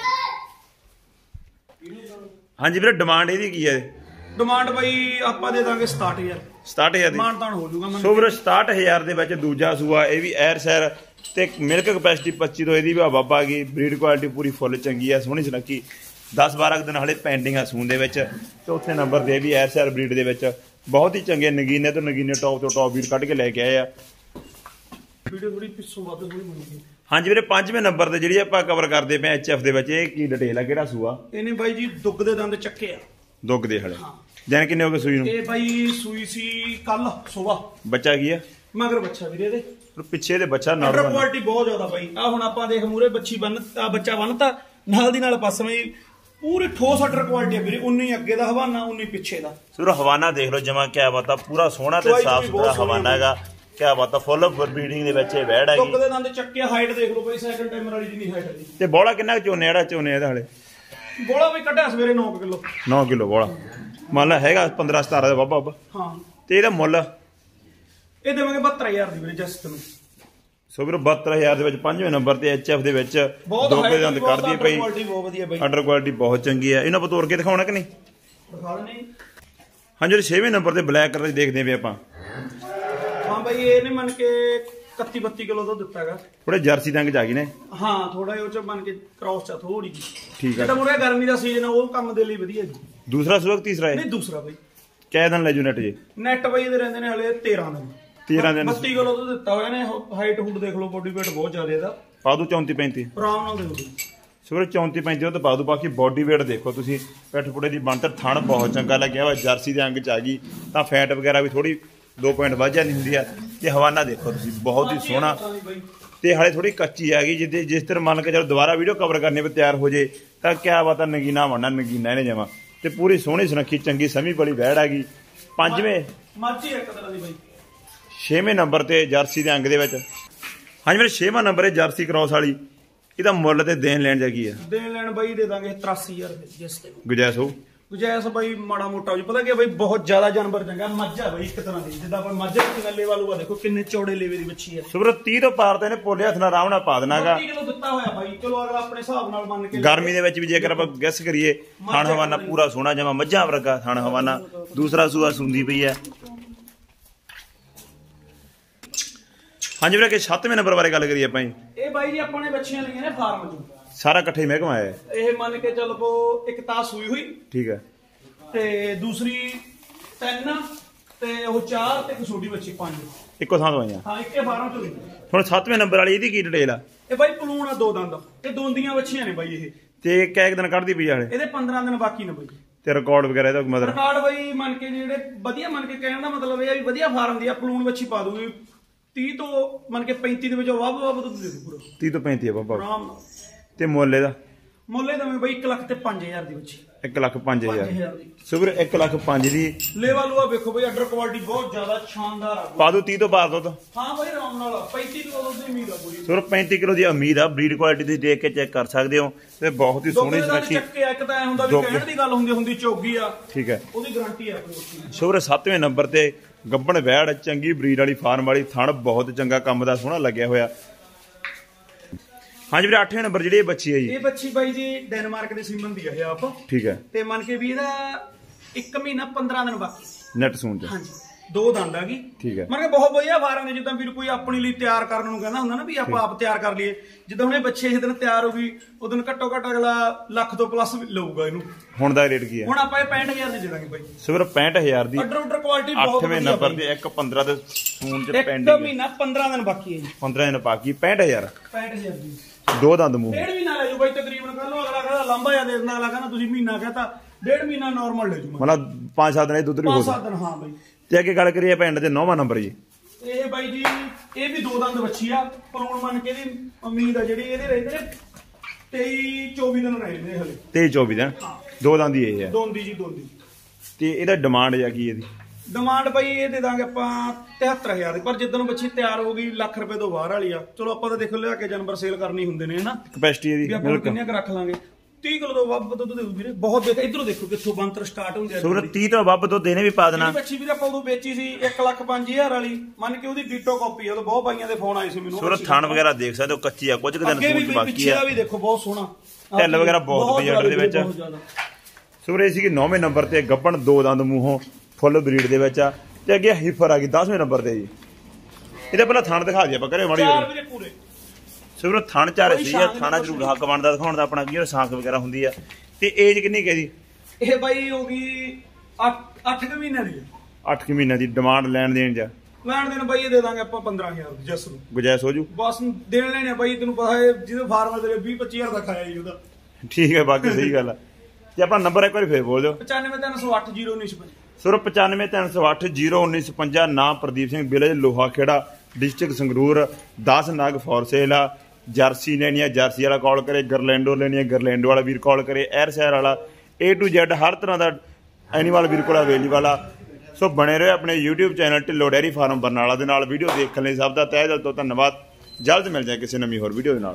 ਹਾਂਜੀ ਵੀਰੇ ਡਿਮਾਂਡ ਇਹਦੀ ਕੀ ਹੈ? ਡਿਮਾਂਡ ਬਾਈ ਆਪਾਂ ਦੇ ਦਾਂਗੇ 67000। 67000 ਦੀ ਮਾਨਤਾਨ ਹੋ ਜਾਊਗਾ। ਸੋ ਵੀਰੇ 67000 ਦੇ ਵਿੱਚ ਦੂਜਾ ਸੂਆ। ਇਹ ਵੀ ਐਰ ਸ਼ਹਿਰ ਤੇ ਮਿਲਕ ਕਪੈਸਿਟੀ 25 ਤੋਂ ਇਹਦੀ ਵੀ ਹਵਾ ਗਈ। ਬਰੀਡ ਕੁਆਲਿਟੀ ਪੂਰੀ ਫੁੱਲ ਚੰਗੀ ਆ, ਸੋਹਣੀ ਸੁਨੱਖੀ। 10-12 ਦਿਨ ਹਲੇ ਪੈਂਡਿੰਗ ਆ ਸੂਣ ਦੇ ਵਿੱਚ। ਚੌਥੇ ਨੰਬਰ ਤੇ ਵੀ ਐਰ ਸ਼ਹਿਰ ਬਰੀਡ ਦੇ ਵਿੱਚ ਬਹੁਤ ਹੀ ਚੰਗੇ ਨਗੀਨੇ ਤੋਂ ਨਗੀਨੇ ਟੌਪ ਤੋਂ ਟੌਪ ਵੀਰ ਕੱਢ ਕੇ ਲੈ ਕੇ ਆਏ ਆ। ਵੀਡੀਓ ਥੋੜੀ ਪਿੱਛੋਂ ਵੱਧ ਥੋੜੀ ਬਣੀ। ਹਾਂਜੀ ਵੀਰੇ 5ਵੇਂ ਨੰਬਰ ਤੇ ਜਿਹੜੀ ਆਪਾਂ ਕਵਰ ਕਰਦੇ ਪਏ ਐਚਐਫ ਦੇ ਵਿੱਚ, ਇਹ ਕੀ ਡਿਟੇਲ ਆ? ਕਿਹੜਾ ਸੂਆ? ਇਹਨੇ ਬਾਈ ਜੀ ਦੁੱਗ ਦੇ ਦੰਦ ਚੱਕੇ ਆ। ਦੁੱਗ ਦੇ ਹਲੇ ਦਿਨ ਕਿੰਨੇ ਹੋ ਗਏ ਸੂਈ ਨੂੰ? ਇਹ ਬਾਈ ਸੂਈ ਸੀ ਕੱਲ ਸਵੇਰ। ਬੱਚਾ ਕੀ ਆ? ਮਗਰ ਬੱਚਾ ਵੀਰੇ ਇਹਦੇ। ਪਿੱਛੇ ਦੇ ਬੱਚਾ ਆਰਡਰ ਕੁਆਲਿਟੀ ਬਹੁਤ ਜ਼ਿਆਦਾ ਬਾਈ। ਆ ਹੁਣ ਆਪਾਂ ਦੇਖ ਮੂਰੇ ਬੱਚੀ ਬੱਚਾ ਬੰਨਤਾ ਨਾਲ ਦੀ ਨਾਲ ਪਾਸਵੇਂ ਪੂਰੀ ਠੋਸ ਆਰਡਰ ਕੁਆਲਿਟੀ ਹੈ ਵੀਰੇ। 19 ਅੱਗੇ ਦਾ ਹਵਾਨਾ 19 ਪਿੱਛੇ ਦਾ। ਸੂਰ ਹਵਾਨਾ ਦੇਖ ਲਓ ਜਮਾ ਕਿਆ ਬਾਤ ਆ, ਪੂਰਾ ਸੋਹਣਾ ਤੇ ਸਾਫ ਸੁਥਰਾ ਹਵਾਨਾ ਹੈਗਾ। ਕਿਆ ਬਾਤ ਆ, ਫੁੱਲ ਬਰੀਡਿੰਗ ਦੇ ਵਿੱਚ ਇਹ ਵੈੜ ਹੈਗੀ। ਟੁੱਕ ਦੇ ਦੰਦ ਚੱਕਿਆ, ਹਾਈਟ ਦੇਖ ਲਓ ਬਾਈ ਸੈਕੰਡ ਟਾਈਮਰ ਵਾਲੀ ਜਿੰਨੀ ਹਾਈਟ ਹੈ। ਤੇ ਬੋਲਾ ਕਿੰਨਾ ਚੋਨੇ ਜਿਹੜਾ ਚੋਨੇ ਇਹਦਾ ਹਲੇ? ਬੋਲਾ ਵੀ ਕੱਢਿਆ ਸਵੇਰੇ 9 ਕਿਲੋ। 9 ਕਿਲੋ ਬੋਲਾ ਮੰਨ ਲਾ ਹੈਗਾ 15-17 ਦਾ ਬਾਬਾ। ਹਾਂ ਤੇ ਇਹਦਾ ਮੁੱਲ ਇਹ ਦੇਵਾਂਗੇ 72000 ਦੀ ਵੀਰੇ ਜਸਟ ਨੂੰ। ਸੋ ਵੀਰ 72000 ਦੇ ਵਿੱਚ 5ਵੇਂ ਨੰਬਰ ਤੇ ਐਚਐਫ ਦੇ ਵਿੱਚ ਦੋਗੇ ਦੰਦ ਕੱਢਦੀ ਪਈ। ਆਰਡਰ ਕੁਆਲਿਟੀ ਬਹੁਤ ਚੰਗੀ ਹੈ। ਇਹਨਾਂ ਨੂੰ ਤੋੜ ਕੇ ਦਿਖਾਉਣਾ ਕਿ ਨਹੀਂ? ਦਿਖਾ ਦੇਣੀ। ਹਾਂ ਜਿਹੜੇ 6ਵੇਂ ਨੰਬਰ ਤੇ ਬਲੈਕ ਕਲਰ ਦੇਖਦੇ ਪਏ ਆਪਾਂ। ਹਾਂ ਬਾਈ ਇਹ ਨੇ ਮੰਨ ਕੇ 31-32 ਕਿਲੋ ਦੁੱਧ ਦਿੱਤਾ ਹੈਗਾ। ਥੋੜੇ ਜਰਸੀ ਰੰਗ ਚ ਆ ਗਈ ਨੇ। ਹਾਂ ਥੋੜਾ ਜਿਹਾ ਉਹ ਚ ਮੰਨ ਕੇ ਕ੍ਰਾਸ ਚ ਥੋੜੀ ਜੀ। ਠੀਕ ਹੈ। ਜਿਹੜਾ ਮੁਰੇ ਗਰਮੀ ਦਾ ਸੀਜ਼ਨ ਆ ਉਹ ਕੰਮ ਦੇ ਲਈ ਵਧੀਆ ਜੀ। ਦੂਸਰਾ ਸੂਆ ਤੀਸਰਾ ਹੈ? ਨਹੀਂ ਦੂਸਰਾ ਬਾਈ। ਕਿਹ ਦਿਨ ਲੈ ਜੂ ਨੈਟ ਜੀ? ਨੈਟ ਬਾਈ ਇਹਦੇ ਰਹਿੰਦੇ ਨੇ ਹਲੇ 13 ਦਿਨ। 13 ਦਿਨ 32 ਕਿਲੋ ਦੁੱਧ ਦਿੱਤਾ ਹੋਇਆ ਨੇ। ਹਾਈਟ ਹੂਟ ਦੇਖ ਲਓ, ਬੋਡੀ ਵੇਟ ਬਹੁਤ ਜ਼ਿਆਦਾ ਇਹਦਾ। ਪਾ ਦੂ 34-35 ਆਰਾਮ ਨਾਲ ਦੇ ਦਿਓ ਸਵੇਰੇ 34-35 ਉਹ ਤਾਂ ਪਾ ਦੂ। ਬਾਕੀ ਬੋਡੀ ਵੇਟ ਦੇਖੋ ਤੁਸੀਂ, ਪਿੱਠ ਪੁੜੇ ਦੀ ਬਣਤਰ, ਥਣ ਬਹੁਤ ਚੰਗਾ ਲੱਗਿਆ ਵਾ। ਜਰਸੀ ਦੇ ਅੰਗ ਚ ਆ ਗਈ ਤਾਂ ਫੈਟ ਵਗੈਰਾ ਵੀ ਥੋੜੀ 2 ਪੁਆਇੰਟ ਵੱਧ ਜਾਂਦੀ ਹੁੰਦੀ ਆ। ਤੇ ਹਵਾਨਾ ਦੇਖੋ ਤੁਸੀਂ ਬਹੁਤ ਹੀ ਸੋਹਣਾ ਤੇ ਹਾਲੇ ਥੋੜੀ ਕੱਚੀ ਆ ਗਈ। ਜਿਸ ਤਰ੍ਹਾਂ ਮੰਨ ਕੇ ਚਲੋ ਦੁਬਾਰਾ ਵੀਡੀਓ ਕਵਰ ਕਰਨੇ ਪੇ ਤਿਆਰ ਹੋ ਜੇ ਤਾਂ ਕਿਆ ਬਾਤ ਆ, ਨਗੀਨਾ ਬਣਨਾ ਨਗੀਨਾ ਇਹਨੇ ਜਮਾ। ਤੇ ਪੂਰੀ ਸੋਹਣੀ ਸੁਨੱਖੀ ਚੰਗੀ ਸਮੀ ਬੜੀ ਵਹਿੜ ਆ ਗਈ। 5ਵੇਂ ਮਾਝੀ ਇੱਕ ਤਰ੍ਹਾਂ ਦੀ ਬਾਈ। 6ਵੇਂ ਨੰਬਰ ਤੇ ਜਰਸੀ ਦੇ ਅੰਗ ਦੇ ਵਿੱਚ। ਹਾਂਜੀ ਮੇਰੇ 6ਵਾਂ ਨੰਬਰ ਹੈ ਜਰਸੀ ਕ੍ਰੋਸ ਵਾਲੀ। ਇਹਦਾ ਮੁੱਲ ਤੇ ਦੇਣ ਲੈਣ ਜਾ ਕੀ ਆ? ਦੇਣ ਲੈਣ ਬਾਈ ਦੇ ਦਾਂਗੇ 83000 ਜਿਸ ਤੇ ਗੁਜਾਇਸ਼ ਹੋਊ। ਗੁਜਾਇਸ਼ ਬਾਈ ਮਾੜਾ ਮੋਟਾ ਜੀ। ਪਤਾ ਕੀ ਬਾਈ ਬਹੁਤ ਜ਼ਿਆਦਾ ਜਾਨਵਰ ਚੰਗਾ। ਮੱਝ ਆ ਬਾਈ ਇੱਕ ਤਰ੍ਹਾਂ ਦੀ, ਜਿੱਦਾਂ ਆਪਾਂ ਮੱਝ ਦੇ ਲੇਵਾ ਲੂਆ ਦੇਖੋ ਕਿੰਨੇ ਚੌੜੇ ਲੇਵੇ ਦੀ ਬੱਚੀ ਹੈ। ਸੁਬਰ 30 ਤੋਂ ਪਾਰ ਤੇ ਇਹਨੇ ਪੋਲੇ ਹੱਥ ਨਾਲ ਆਰਾਮ ਨਾਲ ਪਾ ਦੇਣਾਗਾ। 30 ਕਿਲੋ ਦਿੱਤਾ ਹੋਇਆ ਬਾਈ। ਚਲੋ ਅਗਲਾ ਆਪਣੇ ਹਿਸਾਬ ਨਾਲ ਮੰਨ ਕੇ। ਗਰਮੀ ਦੇ ਵਿੱਚ ਵੀ ਜੇਕਰ ਆਪਾਂ ਗੈਸ ਕਰੀਏ ਥਣ ਹਵਾਨਾ ਪੂਰਾ ਸੋਹਣਾ ਜਮਾ ਮੱਝਾਂ ਵਰਗਾ ਥਣ ਹਵਾਨਾ। ਦੂਸਰਾ ਸੂਆ ਸੁੰਦੀ ਪਈ ਹੈ। ਹਾਂਜੀ ਵੀਰੇ ਕਿ 7ਵੇਂ ਨੰਬਰ ਬਾਰੇ ਗੱਲ ਕਰੀਏ ਆਪਾਂ ਜੀ। ਇਹ ਬਾਈ ਜੀ ਆਪਾਂ ਨੇ ਬੱਚੀਆਂ ਲਈਆਂ ਨੇ ਫਾਰਮ ਚੋਂ। ਸਾਰਾ ਇਕੱਠੇ ਮਹਿਕਮਾ ਆਇਆ ਇਹ ਮੰਨ ਕੇ ਚੱਲ ਪੋ ਇੱਕ ਤਾਂ ਸੂਈ ਹੋਈ। ਠੀਕ ਹੈ। ਤੇ ਦੂਸਰੀ 3 ਤੇ ਉਹ 4 ਤੇ ਇੱਕ ਛੋਟੀ ਬੱਚੀ 5। ਇੱਕੋ ਥਾਂ ਤੋਂ ਆਈਆਂ। ਹਾਂ ਇੱਕੇ ਫਾਰਮ ਚੋਂ ਲਈ। ਹੁਣ 7ਵੇਂ ਨੰਬਰ ਵਾਲੀ ਇਹਦੀ ਕੀ ਡਿਟੇਲ ਆ? ਇਹ ਬਾਈ ਪਲੂਣ ਆ 2 ਦੰਦ। ਇਹ ਦੋਂਦੀਆਂ ਬੱਚੀਆਂ ਨੇ ਬਾਈ ਇਹ। ਤੇ ਕਿੰਨੇ ਦਿਨ ਕੱਢਦੀ ਪਈ ਹਾਲੇ? ਇਹਦੇ 15 ਦਿਨ ਬਾਕੀ ਨੇ ਬਾਈ। ਤੇ ਰਿਕਾਰਡ ਵਗੈਰਾ ਇਹਦਾ ਮਤਲਬ? ਰਿਕਾਰਡ ਬਾਈ ਮੰਨ ਕੇ ਜਿਹੜੇ ਵਧੀਆ ਮੰਨ ਕੇ ਕਹਿਣ ਦਾ ਮਤਲਬ ਇਹ ਆ ਵੀ ਵਧੀਆ ਫਾਰਮ ਦੀ ਆ। ਪਲੂਣ ਬੱਚੀ ਪਾ ਦੂਗੀ 30 ਤੋਂ ਮੰਨ ਕੇ 35 ਦੇ ਵਿੱਚੋਂ ਵੱਧ ਦੁੱਧ ਦੇ ਦੂ ਪੂਰਾ। 30 ਤੋਂ 35 ਆ ਬਾਬਾ। ਆਰਾਮ ਨਾਲ। ਤੇ ਮੁੱਲ ਇਹਦਾ? ਮੁੱਲ ਇਹਦਾ ਬਾਈ 1,05,000 ਦੀ ਬੱਚੀ। 1,05,000 ਸੁਬਰ 1,05,000 ਦੀ। ਲੇਵਾ ਲੂਆ ਵੇਖੋ ਬਾਈ, ਆਰਡਰ ਕੁਆਲਿਟੀ ਬਹੁਤ ਜ਼ਿਆਦਾ ਸ਼ਾਨਦਾਰ ਆ। ਪਾ ਦੂ 30 ਤੋਂ ਪਾਰ ਦੁੱਧ? ਹਾਂ ਬਾਈ ਆਰਾਮ ਨਾਲ 35 ਕਿਲੋ ਦੁੱਧ ਦੀ ਉਮੀਦ ਆ ਪੂਰੀ। ਸੁਬਰ 35 ਕਿਲੋ ਦੀ ਉਮੀਦ ਆ। ਬਰੀਡ ਕੁਆਲਿਟੀ ਤੁਸੀਂ ਦੇਖ ਕੇ ਚੈੱਕ ਕਰ ਸਕਦੇ ਹੋ। ਤੇ ਬਹੁਤ ਹੀ ਸੋਹਣੀ ਸੁਨੱਖੀ। ਚੱਕੇ ਇੱਕ ਤਾਂ ਐ ਹੁੰਦਾ ਵੀ ਕਹਿਣ ਦੀ ਗੱਲ ਹੁੰਦੀ ਚੋਗੀ ਆ। ਠੀਕ ਹੈ। ਉਹਦੀ ਗਾਰੰਟੀ ਆ ਆਪਣੀ। ਸੁਬਰ 7ਵੇਂ ਨੰਬਰ ਤੇ ਗੱਬਣ ਵੈੜ ਚੰਗੀ ਬਰੀਡ ਵਾਲੀ ਫਾਰਮ ਵਾਲੀ। ਥਣ ਬਹੁਤ ਚੰਗਾ ਕੰਮ ਦਾ ਸੋਹਣਾ ਲੱਗਿਆ ਹੋਇਆ। ਹਾਂਜੀ ਵੀਰੇ 8ਵੇਂ ਨੰਬਰ ਜਿਹੜੀ ਇਹ ਬੱਚੀ ਹੈ ਜੀ। ਇਹ ਬੱਚੀ ਬਾਈ ਜੀ ਡੈਨਮਾਰਕ ਦੇ ਸੀਮਨ ਦੀ ਹੈ ਆਪ। ਠੀਕ ਹੈ। ਤੇ ਮੰਨ ਕੇ ਵੀ ਇਹਦਾ 1 ਮਹੀਨਾ 15 ਦਿਨ ਬਾਕੀ ਨੈਟ ਸੂਣ ਚ। ਹਾਂਜੀ 2 ਦੰਦ ਆ ਗਈ। ਠੀਕ ਹੈ। ਮੰਨ ਕੇ ਬਹੁਤ ਵਧੀਆ ਫਾਰਮ ਨੇ। ਜਿੱਦਾਂ ਵੀਰ ਕੋਈ ਆਪਣੀ ਲਈ ਤਿਆਰ ਕਰਨ ਨੂੰ ਕਹਿੰਦਾ ਹੁੰਦਾ ਨਾ ਵੀ ਆਪਾਂ ਆਪ ਤਿਆਰ ਕਰ ਲਈਏ। ਜਿੱਦਾਂ ਹੁਣ ਇਹ ਬੱਚੇ ਇਸ ਦਿਨ ਤਿਆਰ ਹੋ ਗਈ ਉਹ ਦਿਨ ਘੱਟੋ ਘੱਟ ਅਗਲਾ ਲੱਖ ਤੋਂ ਪਲੱਸ ਲਊਗਾ ਇਹਨੂੰ। ਹੁਣ ਦਾ ਰੇਟ ਕੀ ਹੈ? ਹੁਣ ਆਪਾਂ ਇਹ 65,000 ਦੀ ਦੇ ਦਾਂਗੇ ਬਾਈ। ਸਿਰਫ 65,000 ਦੀ। ਆਰਡਰ ਕੁਆਲਿਟੀ ਬਹੁਤ ਵਧੀਆ। 8ਵੇਂ ਨੰਬਰ ਤੇ 1,15 ਦੇ ਸੂਣ ਚ ਪੈਂਡਿੰਗ। 1 ਮਹੀਨਾ 15 ਦਿਨ ਬਾਕੀ ਹੈ ਜੀ। 15 ਦਿਨ ਬਾਕੀ 65,000। 65,000 ਦੀ। 2 ਦੰਦ ਮੂੰਹ। 1.5 ਮਹੀਨਾ ਲੈ ਜੂ ਬਾਈ ਤਕਰੀਬਨ। ਕੱਲ ਨੂੰ ਅਗਲਾ ਕਹਿੰਦਾ ਲੰਬਾ ਜਿਹਾ ਦੇ ਦਿੰਦਾ, ਅਗਲਾ ਕਹਿੰਦਾ ਤੁਸੀਂ ਮਹੀਨਾ ਕਹਤਾ 1.5 ਮਹੀਨਾ ਨਾਰਮਲ ਲੈ ਜੂ। ਮਤਲਬ 5-7 ਦਿਨ ਦੁੱਧ ਵੀ ਹੋ 5-7 ਦਿਨ। ਹਾਂ ਬਾਈ। ਤੇ ਅੱਗੇ ਗੱਲ ਕਰੀਏ ਪਿੰਡ ਦੇ 9ਵਾਂ ਨੰਬਰ ਜੀ। ਇਹ ਬਾਈ ਜੀ ਇਹ ਵੀ 2 ਦੰਦ ਬੱਚੀ ਆ। ਪਲੂਣ ਮੰਨ ਕੇ ਇਹਦੀ ਉਮੀਦ ਆ ਜਿਹੜੀ ਇਹਦੇ ਰਹਿੰਦੇ ਨੇ 23-24 ਦਿਨ ਰਹਿੰਦੇ ਹਲੇ। 23-24 ਦਿਨ। 2 ਦੰਦ ਹੀ ਇਹ ਹੈ। ਦੋਂਦੀ ਜੀ ਦੋਂਦੀ। ਤੇ ਇਹਦਾ ਡਿਮਾਂਡ ਜਾਂ ਕੀ ਇਹਦੀ? ਡਿਮਾਂਡ ਬਾਈ ਇਹ ਦੇ ਦਾਂਗੇ ਆਪਾਂ 73,000 ਦੀ। ਪਰ ਜਿੱਦਣ ਬੱਚੀ ਤਿਆਰ ਹੋ ਗਈ ਲੱਖ ਰੁਪਏ ਤੋਂ ਬਾਹਰ ਵਾਲੀ ਆ। ਚਲੋ ਆਪਾਂ ਤਾਂ ਦੇਖੋ ਲਿਆ ਕੇ ਜਾਨਵਰ ਸੇਲ ਕਰਨੀ ਹੁੰਦੇ ਨੇ ਹਨਾ। ਕਪੈਸਿਟੀ ਇਹਦੀ ਆਪਾਂ ਕਿੰਨੇ ਕੁ ਰੱਖ ਲਾਂਗੇ। 30 ਕਿਲੋ ਤੋਂ ਵੱਧ ਦੁੱਧ ਦੇ ਦੂ ਵੀਰੇ। ਬਹੁਤ ਦੇਖ ਇਧਰੋਂ ਦੇਖੋ ਕਿੱਥੋਂ ਬੰਤਰ ਸਟਾਰਟ ਹੁੰਦੇ ਆ। ਸੁਬਰ 30 ਤੋਂ ਵੱਧ ਦੁੱਧ ਇਹਨੇ ਵੀ ਪਾ ਦੇਣਾ। ਬੱਚੀ ਵੀਰੇ ਆਪਾਂ ਉਦੋਂ ਵੇਚੀ ਸੀ 1,05,000 ਵਾਲੀ। ਮੰਨ ਕੇ ਉਹਦੀ ਡੀਟੋ ਕਾਪੀ ਆ। ਉਹ ਬਹੁਤ ਬਾਈਆਂ ਦੇ ਫੋਨ ਆਏ ਸੀ ਮੈਨੂੰ। ਸੁਬਰ ਥਣ ਵਗੈਰਾ ਦੇਖ ਸਕਦੇ ਹੋ ਕੱਚੀ ਆ। ਕੁਝ ਕੁ ਦਿਨ ਸੂਣ ਚ ਬਾਕੀ ਆ। ਵੀ ਦੇਖੋ ਬਹੁਤ ਸੋਹਣਾ ਢਿੱਲ ਵਗੈਰਾ ਬਹੁਤ ਪਈ ਆਰਡਰ ਦੇ ਵਿੱਚ। ਸੁਬਰ ਇਹ ਸੀ ਕਿ 9ਵੇਂ ਨੰਬਰ ਤੇ ਗੱਬਣ 2 ਦੰਦ ਮੂੰਹੋਂ ਫੁੱਲ ਬਰੀਡ ਦੇ ਵਿੱਚ ਆ। ਤੇ ਅੱਗੇ ਹੀਫਰ ਆ ਗਈ 10ਵੇਂ ਨੰਬਰ ਤੇ ਜੀ। ਇਹਦੇ ਪਹਿਲਾਂ ਥਣ ਦਿਖਾ ਦਈਏ ਆਪਾਂ ਘਰੇ ਮਾੜੀ ਪੂਰੇ। ਸੁਬਰ ਥਣ ਚਾਰੇ ਸੀ। ਥਾਣਾ ਜ਼ਰੂਰ ਹੱਕ ਬਣਦਾ ਦਿਖਾਉਣ ਦਾ ਆਪਣਾ। ਕੀ ਸਾਂਖ ਵਗੈਰਾ ਹੁੰਦੀ ਆ। ਤੇ ਏਜ ਕਿੰਨੀ ਕਹਦੀ? ਇਹ ਬਾਈ ਹੋ ਗਈ 8 ਮਹੀਨਿਆਂ ਦੀ। 8 ਮਹੀਨਿਆਂ ਦੀ। ਡਿਮਾਂਡ ਲੈਣ ਦੇਣ ਜਾਂ ਲੈਣ ਦੇਣ ਬਾਈ ਇਹ ਦੇ ਦਾਂਗੇ ਆਪਾਂ 15,000 ਦੀ ਜਸ ਨੂੰ। ਗੁਜਾਇਸ਼ ਹੋ ਜੂ? ਬਸ ਦੇਣ ਲੈਣੇ ਬਾਈ। ਤੈਨੂੰ ਪਤਾ ਹੈ ਜਿਹਦੇ ਫਾਰਮ ਤੇਰੇ 20-25,000 ਦਾ ਖਾਇਆ ਜੀ ਉਹਦਾ। ਠੀਕ ਹੈ ਬਾਕੀ ਸਹੀ ਗੱਲ ਆ। ਤੇ ਆਪਣਾ ਨੰਬਰ ਇੱਕ ਵਾਰੀ ਫੇਰ ਬੋਲ ਦਿਓ। 95-308-0956। ਸਿਰਫ 95-308-0956। ਨਾਮ ਪ੍ਰਦੀਪ ਸਿੰਘ, ਵਿਲੇਜ ਲੋਹਾ ਖੇੜਾ, डिस्ट्रिक्ट संगरूर। 10 नग फॉर सेल आ। जर्सी लेनी है जर्सी वाला कॉल करे, गरलैंडो लेनी है गरलैंडो वाला वीर कॉल करे, एर शहर वाला A to Z हर तरह का एनीमल वीर को अवेलेबल आ। सो बने रहे अपने YouTube channel Dhillon dairy farm Barnala दे नाल। वीडियो देखने ਲਈ ਸਭ ਦਾ ਤਹਿ ਦਿਲ ਤੋਂ ਧੰਨਵਾਦ। जल्द मिल जाए किसी नवीं होर वीडियो दे नाल।